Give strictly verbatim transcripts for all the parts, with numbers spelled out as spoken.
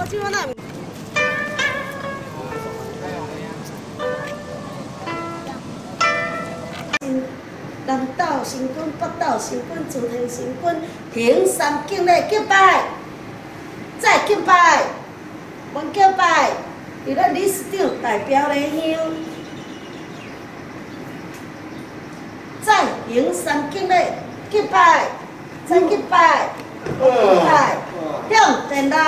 即我那。 南斗神君，北斗神君，诸天神君，行三敬礼敬拜，再敬拜，还敬拜，由咱理事长代表来香，再行三敬礼敬拜，再敬拜，敬拜，向殿内。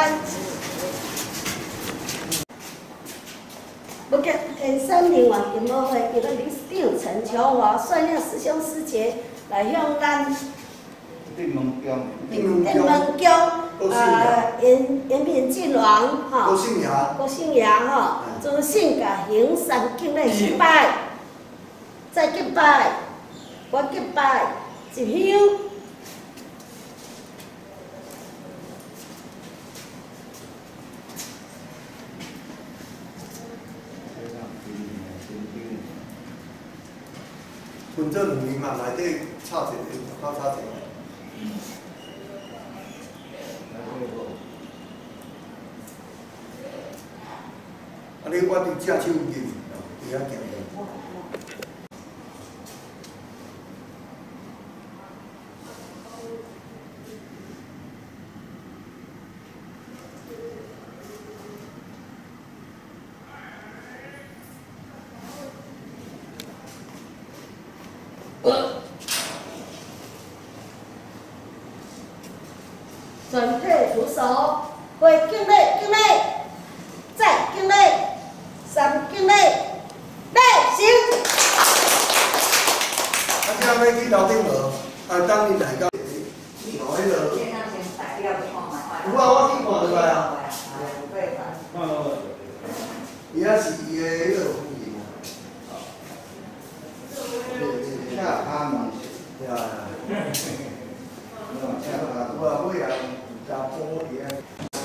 不给第三年完金舞会，由咱理事长陈秋华率领师兄师姐来向咱定门宫、 定门宫啊延延平郡王哈， 郭姓爷， 郭姓爷哈，尊姓甲行三敬礼敬拜，再敬拜，我敬拜，一香。 分做两年嘛，内底插一个，靠插一个。啊，你我伫正手机，伫遐行的。 准备徒手，会敬礼敬礼，再敬礼，三敬礼，礼行。 啊，这样要去楼顶无？啊，当你来到，哦，迄个。有啊，我去看出来啊。哦。伊遐是伊的迄个风景啊。下卡嘛，对啊。我我也加玻璃啊。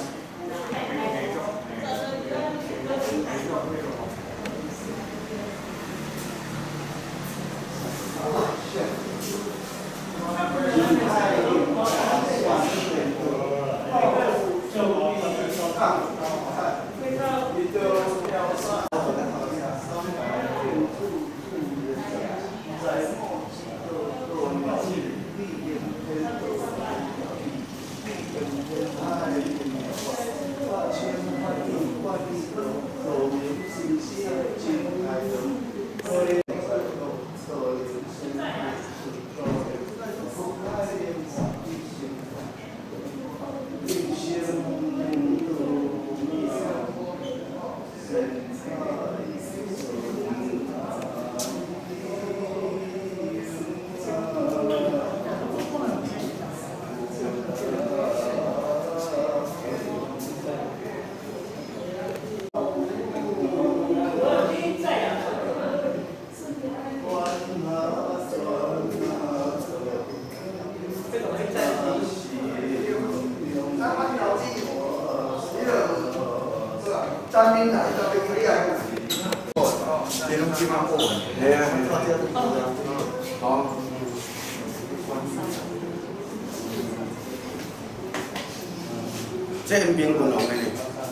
三年来到这个厉害，这拢起码过完，系啊，好。这边滚龙的呢。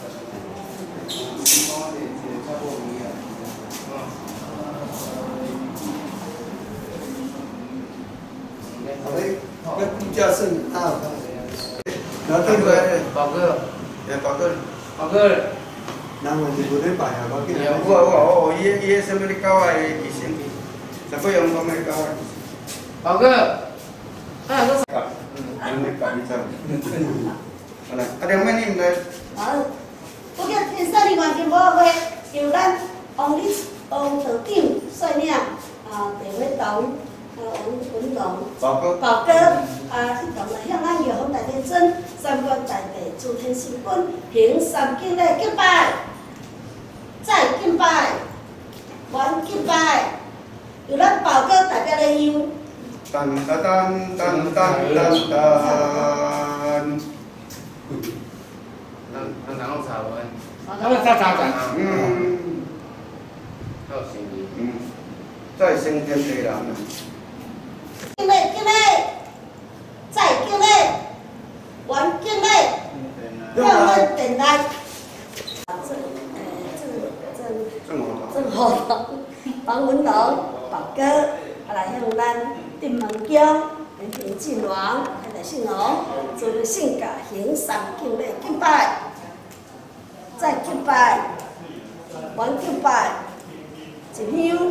好嘞，那估价是啊。然后这个宝哥，哎，宝哥，宝哥。 人问是无咧摆啊，我见。我我我，伊伊什么咧狗仔的卫生去，十八阳光的狗仔。宝哥，啊，都是。嗯，你咧搞伊怎？好啦，啊，两位你唔来。好，我叫天山的环境保护会，由咱王理王处长率领啊，地委同啊王文龙、宝哥、宝哥啊，一同来向咱玉皇大帝尊、三官大帝、诸天神君行三敬礼敬拜。 再敬拜，还敬拜，由咱宝哥代表来香。噔噔噔噔噔噔噔。咱咱哪弄茶位？咱们茶茶茶。嗯。好生意。嗯。再升天地人。敬礼敬礼，再敬礼，还敬礼，向阮殿内。 咱定门宫。 行进王，太太姓龙，做性格行三敬礼敬拜，再敬拜，完敬拜，一香。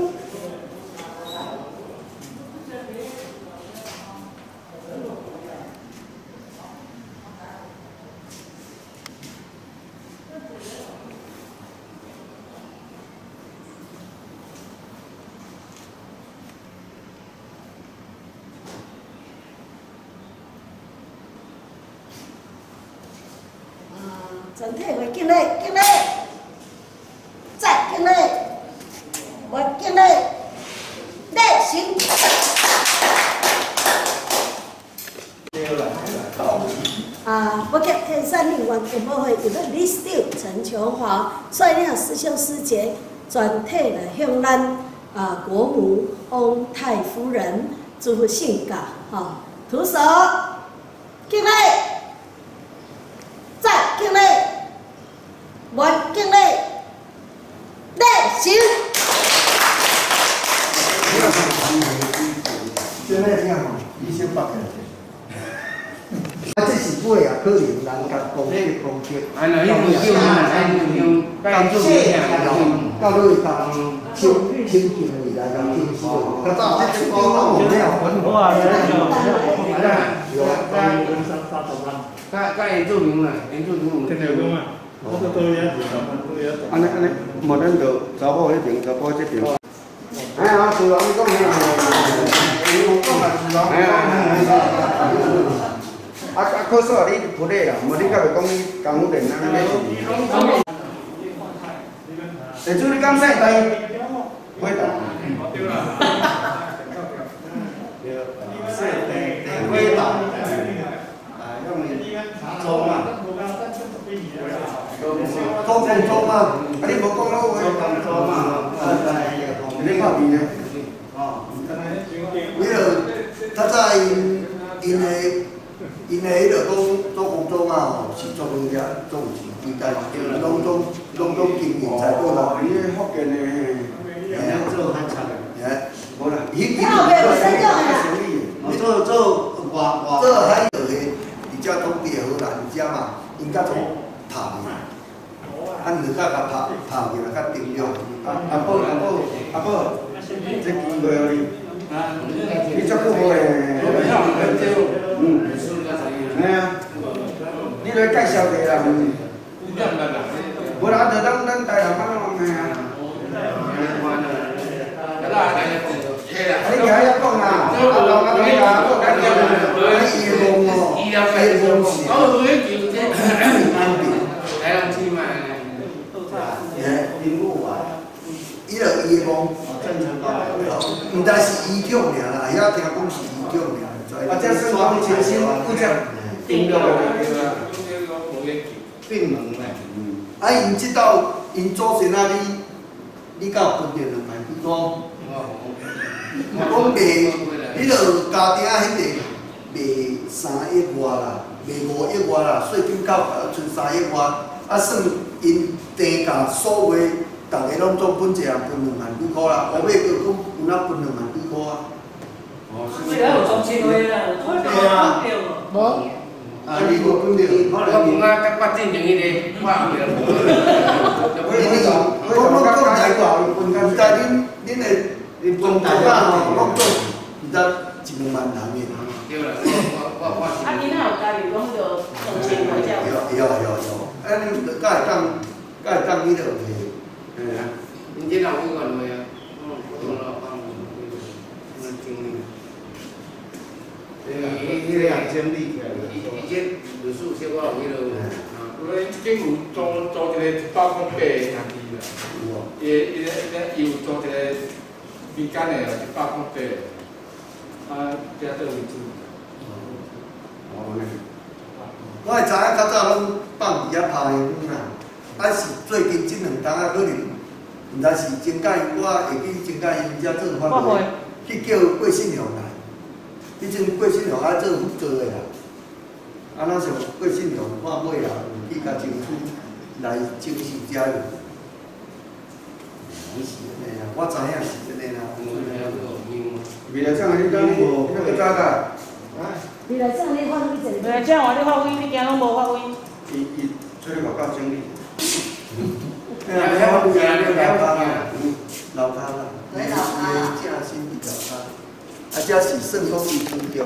全体为敬礼，敬礼，再敬礼，还敬礼，礼行。啊，不给天山令王电报会有个李司陈琼华率领师兄师姐全体来向咱啊国母翁太夫人祝福性格哈，徒手敬礼。 再敬礼，还敬礼，礼行。 现在这样，医生八个人。啊，这是尾啊，可能人家讲那个攻击。 啊，那伊就叫咱来用帮助一下， 到你讲亲亲近你来讲亲戚，他到这个高没有文化的那种，有在人生大头上。 甲甲原住民啦，原住民有听得懂啊？我都都要知道，都要懂。 安尼安尼，无咱就查某迄边，查甫这边。哎呀，主人你讲咩？你讲啊，主人。哎呀，啊啊，可说你不对啦，无你甲袂讲你工务店安尼咧。下主你讲啥代？会答。对啦。对，会答。 做嘛？做工作嘛？啊，你无讲好话，做嘛？你靠边咧？哦，伊就较早因因的因的迄个讲做工作嘛吼，是做物件做有钱，伊家拢总拢总经营才过啦。伊个福建的，嘿，做汉菜的，嘿，无啦，伊伊你做做外外做海有的。 只当地好啦，只嘛，因较总拍去，啊，你较甲拍拍去啦，较定了。阿宝阿宝阿宝，这机会哦你，你足久无诶？嗯，哎呀，你来介绍一下人。无啦，就咱咱台南帮忙诶啊。你今日讲啊，阿老阿老啊，我感觉伊个梦哦，伊个梦是，安平，来人去嘛，诶，平武啊，伊个伊个梦，毋但是医局尔啦，遐听讲是医局尔，啊，这是双清新，不讲定了对啦，并门咧，啊，因即道因祖先啊，你你甲分着两万几多？ 讲卖，你著家庭啊，迄个卖三亿外啦，卖五亿外啦，税金到剩三亿外，啊算因地价所卖，逐个拢总分一项分两万几箍啦，后尾佫讲有哪分两万几箍啊？哦，是。有中心位啦，对啊。无。啊，你无分着，我问啊，甲发展前迄个，我后面。我我我讲台大分干，但恁恁个。 你中大啊，讲做毋知一两万人嘅。对啦，我我我。啊，你哪有家己讲着中心位遮？有有有有，啊，你敢会当敢会当你着摕？嘿啊，你这人有愿未啊？嗯，我老帮你，我经理。伊迄个两千里起来，伊伊这律师小可有迄落。我政府租租一个一百块八的兄弟啦。有哦。伊伊伊伊有租一个。 民间的啊，一百块八，啊，遮倒位置。哦，呢。我会知影较早拢放伫遐拍的鱼啦，但是最近即两冬啊，可能毋知是真介因，我会去真介因遮做法会，去叫郭信良来。迄阵郭信良爱做负责的啦，啊，那像郭信良看尾啊，去甲政府来征收遮个。 嘿啊，我知影是真诶啦。未来怎你讲无那个早个？ 未来怎你发挥一未来怎话你发挥，你今拢无发挥。 伊伊做咧外口整理。哎呀，了了了了啦，老咖啦，来老咖，正新老咖，啊，这是算讲伊尊重。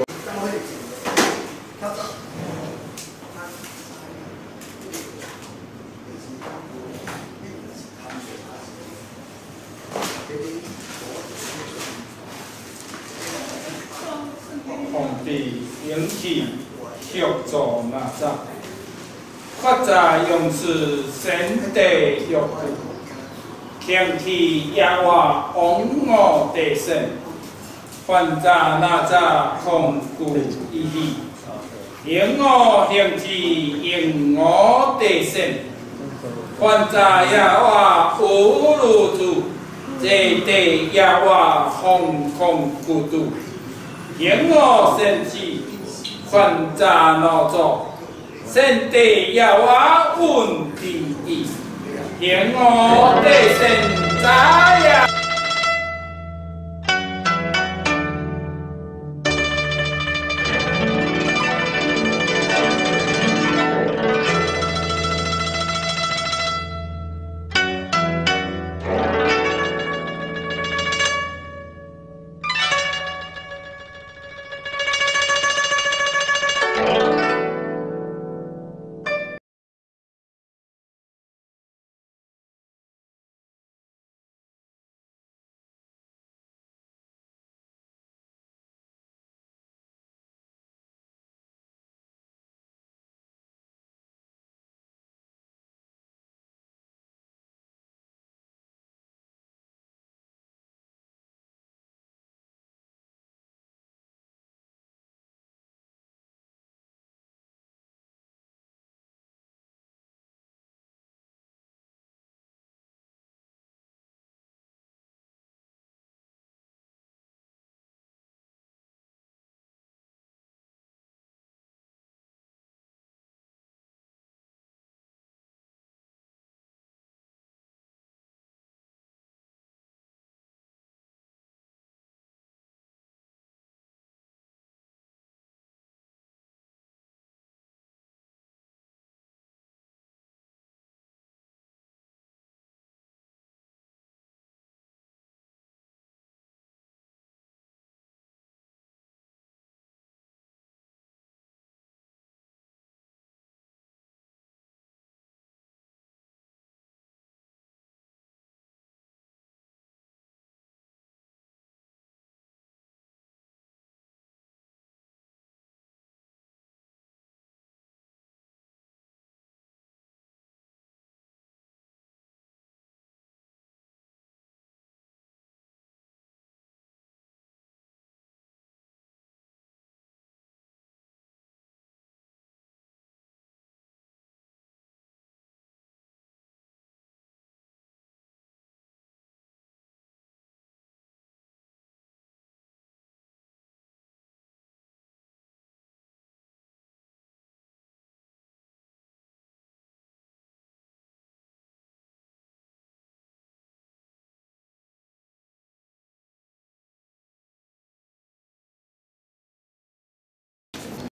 皇帝引起协助哪吒，发在勇士先帝玉帝，天体野外王我地圣，反诈哪吒控故意义，因我天体因我地圣，反诈野外无如主，这地野外空空孤独。因我生气，反诈老祖，先帝要我问第一，因我地神咋样？